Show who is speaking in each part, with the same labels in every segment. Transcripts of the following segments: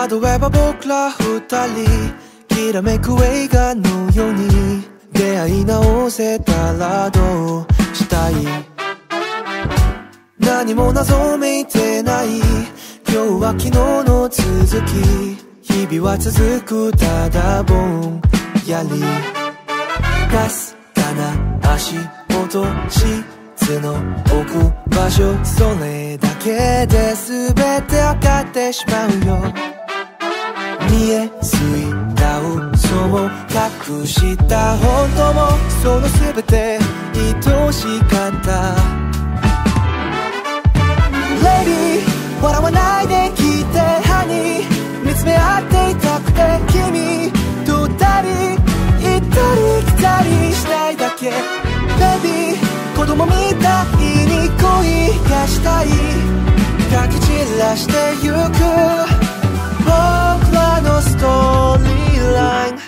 Speaker 1: 例えば僕ら二人きらめく映画のように出会い直せたらどうしたい。何も謎めいてない今日は昨日の続き、日々は続くただぼんやり。かすかな足音質の置く場所、それだけで全て分かってしまうよ。見えすいた嘘も隠した本当も、その全て愛しかった。レディー笑わないで聞いてハニー、見つめ合っていたくて君と二人行ったり来たりしたいだけ。ベビー子供みたいに恋がしたい、かき散らしてゆく僕らのストーリーライン。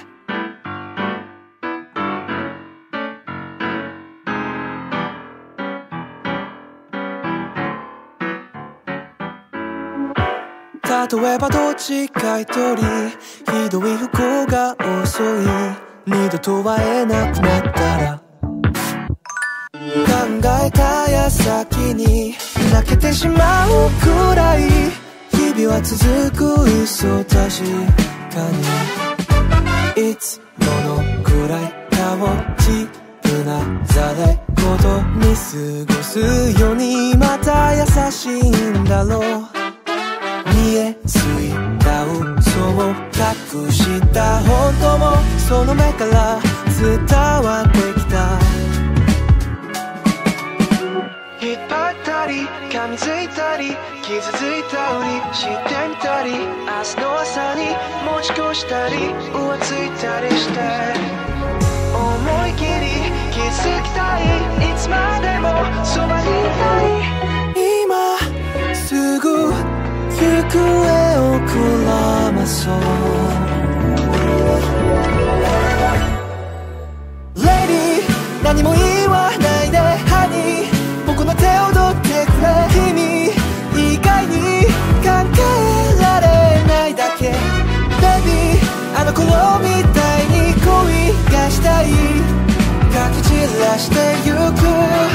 Speaker 1: 例えばどっちか一人ひどい不幸が遅い、二度と会えなくなったら考えた矢先に泣けてしまうくらい、日々は続く嘘確かに。いつものくらい顔ちぶなざれことに過ごすように、また優しいんだろう。見えすいた嘘を隠した本当も、その目から伝わってきた。引っ張ったり噛みついたり傷ついたふりしてみたり、明日の朝に持ち越したり浮ついたりして、思い切り気づきたい、いつまでもそばにいたい。今すぐ行方をくらまそう。レディー何も言わないでハニー、僕の手を取ってくれ。君以外に考えられないだけ。ベビーあの頃みたいに恋がしたい、かき散らしてゆく